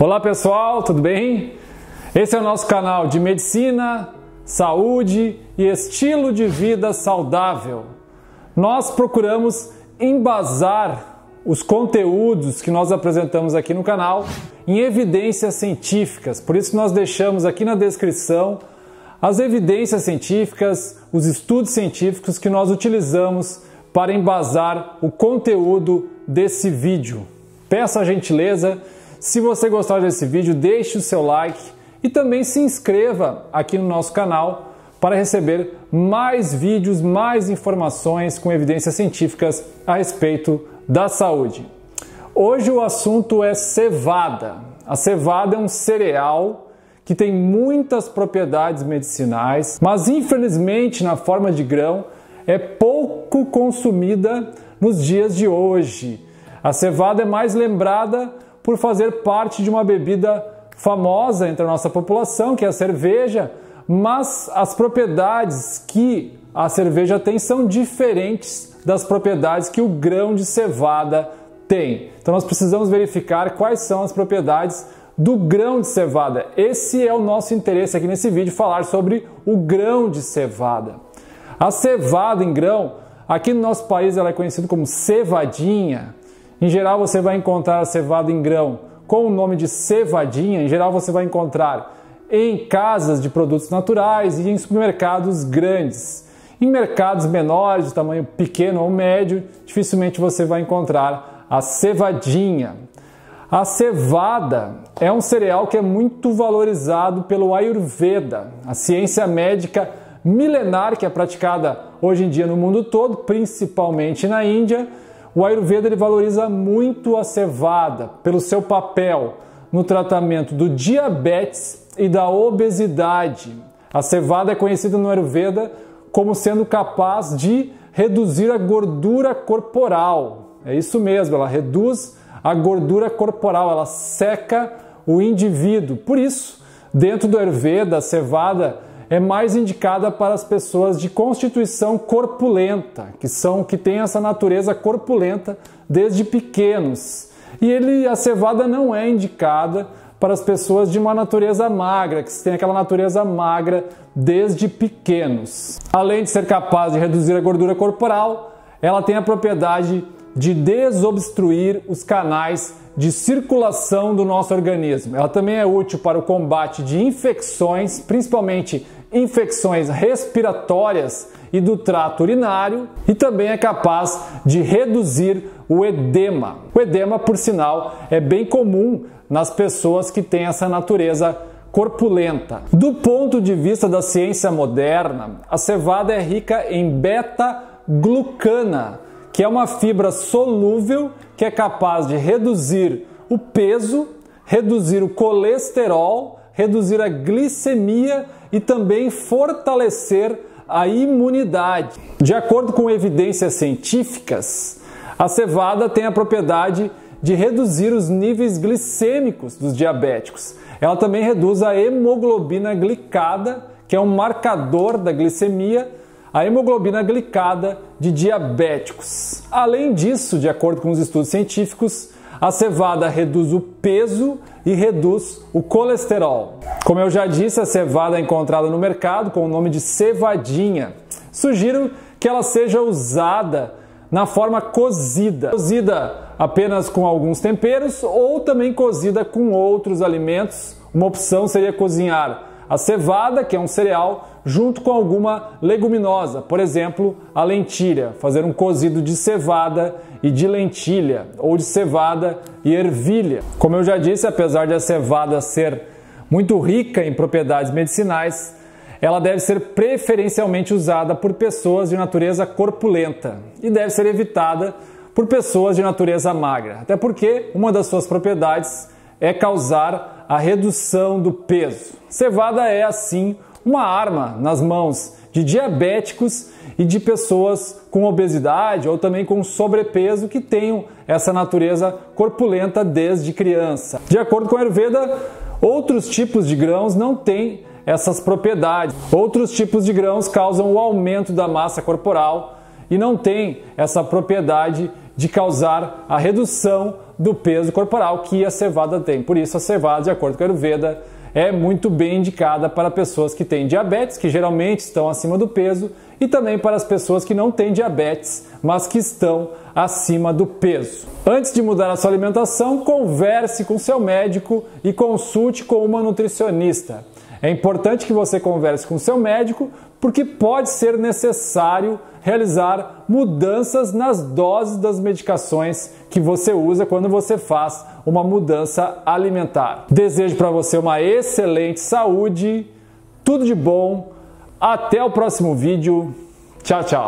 Olá pessoal, tudo bem? Esse é o nosso canal de medicina, saúde e estilo de vida saudável. Nós procuramos embasar os conteúdos que nós apresentamos aqui no canal em evidências científicas. Por isso nós deixamos aqui na descrição as evidências científicas, os estudos científicos que nós utilizamos para embasar o conteúdo desse vídeo. Peço a gentileza, se você gostar desse vídeo, deixe o seu like e também se inscreva aqui no nosso canal para receber mais vídeos, mais informações com evidências científicas a respeito da saúde. Hoje o assunto é cevada. A cevada é um cereal que tem muitas propriedades medicinais, mas infelizmente na forma de grão é pouco consumida nos dias de hoje. A cevada é mais lembrada por fazer parte de uma bebida famosa entre a nossa população, que é a cerveja, mas as propriedades que a cerveja tem são diferentes das propriedades que o grão de cevada tem. Então nós precisamos verificar quais são as propriedades do grão de cevada. Esse é o nosso interesse aqui nesse vídeo, falar sobre o grão de cevada. A cevada em grão, aqui no nosso país ela é conhecida como cevadinha. Em geral você vai encontrar a cevada em grão com o nome de cevadinha. Em geral você vai encontrar em casas de produtos naturais e em supermercados grandes. Em mercados menores, de tamanho pequeno ou médio, dificilmente você vai encontrar a cevadinha. A cevada é um cereal que é muito valorizado pelo Ayurveda, a ciência médica milenar que é praticada hoje em dia no mundo todo, principalmente na Índia. O Ayurveda ele valoriza muito a cevada pelo seu papel no tratamento do diabetes e da obesidade. A cevada é conhecida no Ayurveda como sendo capaz de reduzir a gordura corporal. É isso mesmo, ela reduz a gordura corporal, ela seca o indivíduo. Por isso, dentro do Ayurveda, a cevada é mais indicada para as pessoas de constituição corpulenta, que têm essa natureza corpulenta desde pequenos. E a cevada não é indicada para as pessoas de uma natureza magra, que têm aquela natureza magra desde pequenos. Além de ser capaz de reduzir a gordura corporal, ela tem a propriedade de desobstruir os canais de circulação do nosso organismo. Ela também é útil para o combate de infecções, principalmente infecções respiratórias e do trato urinário, e também é capaz de reduzir o edema. O edema, por sinal, é bem comum nas pessoas que têm essa natureza corpulenta. Do ponto de vista da ciência moderna, a cevada é rica em beta-glucana, que é uma fibra solúvel que é capaz de reduzir o peso, reduzir o colesterol, reduzir a glicemia e também fortalecer a imunidade. De acordo com evidências científicas, a cevada tem a propriedade de reduzir os níveis glicêmicos dos diabéticos. Ela também reduz a hemoglobina glicada, que é um marcador da glicemia, a hemoglobina glicada de diabéticos. Além disso, de acordo com os estudos científicos, a cevada reduz o peso e reduz o colesterol. Como eu já disse, a cevada é encontrada no mercado com o nome de cevadinha. Sugiro que ela seja usada na forma cozida. Cozida apenas com alguns temperos ou também cozida com outros alimentos. Uma opção seria cozinhar a cevada, que é um cereal, junto com alguma leguminosa, por exemplo, a lentilha, fazer um cozido de cevada e de lentilha, ou de cevada e ervilha. Como eu já disse, apesar de a cevada ser muito rica em propriedades medicinais, ela deve ser preferencialmente usada por pessoas de natureza corpulenta e deve ser evitada por pessoas de natureza magra, até porque uma das suas propriedades é causar a redução do peso. Cevada é, assim, uma arma nas mãos de diabéticos e de pessoas com obesidade ou também com sobrepeso que tenham essa natureza corpulenta desde criança. De acordo com a Ayurveda, outros tipos de grãos não têm essas propriedades. Outros tipos de grãos causam o aumento da massa corporal e não têm essa propriedade de causar a redução do peso corporal que a cevada tem. Por isso a cevada, de acordo com a Ayurveda, é muito bem indicada para pessoas que têm diabetes, que geralmente estão acima do peso, e também para as pessoas que não têm diabetes, mas que estão acima do peso. Antes de mudar a sua alimentação, converse com seu médico e consulte com uma nutricionista. É importante que você converse com seu médico, porque pode ser necessário realizar mudanças nas doses das medicações que você usa quando você faz uma mudança alimentar. Desejo para você uma excelente saúde, tudo de bom, até o próximo vídeo, tchau, tchau!